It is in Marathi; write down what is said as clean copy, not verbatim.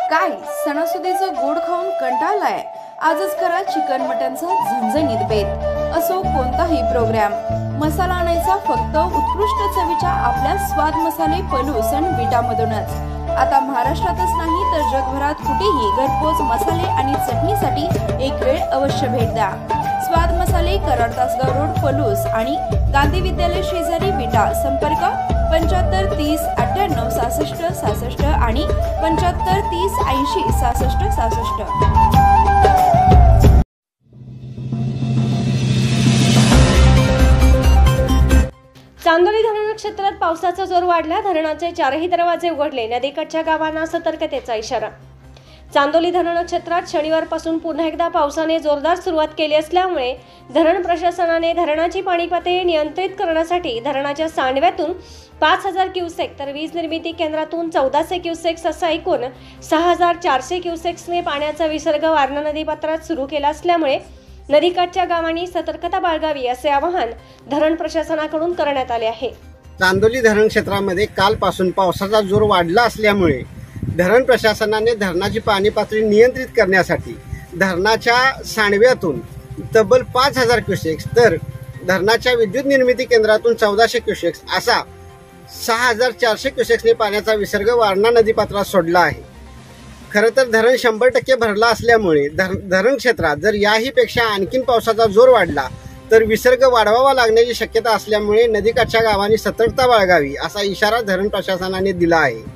काय सणासुदीचं गोड खाऊन कंटाळलाय? आजच करा चिकन मटनचा झणझणीत बेत। असो कोणताही प्रोग्राम, मसाला आणायचा फक्त उत्कृष्ट चवीच्या आपल्या स्वाद मसाले पलूस आणि विटामधूनच। आता महाराष्ट्रातच नाही तर जगभरात कुठेही घरपोच मसाले आणि चटणीसाठी एक वेळ अवश्य भेट द्या। स्वाद मसाले, कराड तासगाव रोड, पलूस आणि गांधी विद्यालय शेजारी, विटा। संपर्क 75 30 98 66 66 आणि 75 30 80 66 66। चांदोली धरण क्षेत्रात पावसाचा जोर वाढला। धरणाचे चारही दरवाजे उघडले। नदीकाठच्या गावांना सतर्कतेचा इशारा। चांदोली धरण क्षेत्रात शनिवारपासून पुन्हा एकदा पावसाने जोरदार सुरुवात केली असल्यामुळे धरण प्रशासनाने धरणाची पाणी पातळी नियंत्रित करण्यासाठी धरणाच्या सांडव्यातून 5000 क्युसेक तर वीज निर्मिती केंद्रातून 1400 क्युसेक्स असा एकूण 6400 क्युसेक्सने पाण्याचा विसर्ग वारणा नदीपात्रात सुरू केला असल्यामुळे नदीकाठच्या गावांनी सतर्कता बाळगावी असे आवाहन धरण प्रशासनाकडून करण्यात आले आहे। चांदोली धरण क्षेत्रामध्ये कालपासून पावसाचा जोर वाढला असल्यामुळे धरण प्रशासनाने धरणाची पाणी पातळी नियंत्रित करण्यासाठी धरणाच्या सांडव्यातून तब्बल 5000 क्युसेक्स तर धरणाच्या विद्युत निर्मिती केंद्रातून 1400 क्युसेक्स असा 6400 क्युसेक्सने पाण्याचा विसर्ग वारणा नदीपात्रात सोडला आहे। खरं तर धरण 100% भरला असल्यामुळे धरण क्षेत्रात जर याही पेक्षा आणखीन पावसाचा जोर वाढला तर विसर्ग वाढवावा लागण्याची शक्यता असल्यामुळे नदीकाठच्या गावांनी सतर्कता बाळगावी असा इशारा धरण प्रशासनाने दिला आहे।